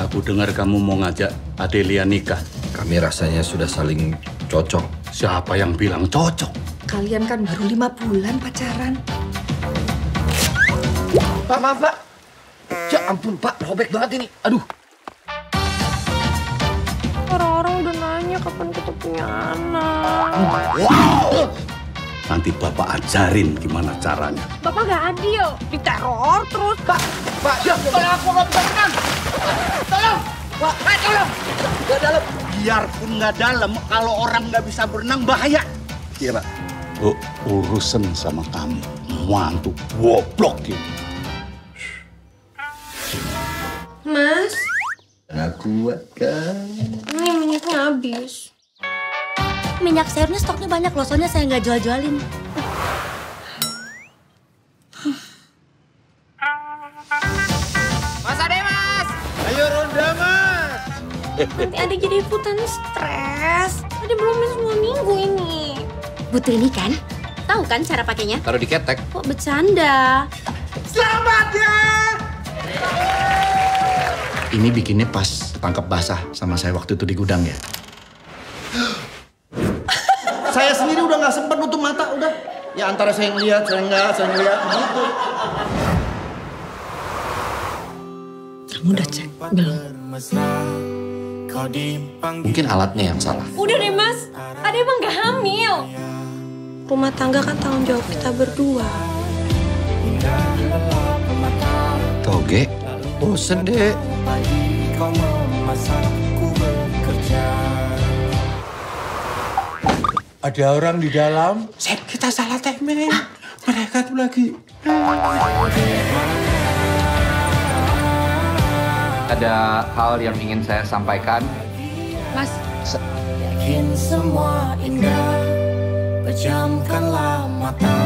Aku dengar kamu mau ngajak Adelia nikah. Kami rasanya sudah saling cocok. Siapa yang bilang cocok? Kalian kan baru 5 bulan pacaran. Pak, maaf, Pak. Ya ampun, Pak. Robek banget ini. Aduh. Orang-orang udah nanya kapan kita punya anak. Wow! Nanti Bapak ajarin gimana caranya. Bapak gak adil. Diteror terus. Pak, ya, tolong aku nggak bisa berenang. Tolong. Pak, tolong. Nggak dalam. Biarpun nggak dalam, kalau orang nggak bisa berenang bahaya. Iya, Pak. Oh, urusan sama kamu. Mantu goblok gitu. Mas, Nggak kuat kan? ini minyaknya habis. Minyak sayurnya stoknya banyak loh, soalnya saya nggak jual-jualin. Mas Ade, Mas. Ayo ronda, Mas. Nanti Ade jadi ikutan stres. Ade belum minum semua minggu ini. Butuh ini kan? Tahu kan cara pakainya? Taruh di ketek. Kok bercanda? Selamat ya. Ini bikinnya pas tangkap basah sama saya waktu itu di gudang ya. Saya sendiri udah nggak sempat nutup mata, udah. Ya antara saya ngeliat, saya ngeliat gitu. Kamu udah cek belum? Mungkin alatnya yang salah. Udah deh Mas, Ade emang gak hamil. Rumah tangga kan tanggung jawab kita berdua. Toge, bosen deh. Ada orang di dalam. Sep, kita salah teknik. Mereka tuh lagi. Ada hal yang ingin saya sampaikan. Mas, Yakin semua indah, pejamkanlah mata.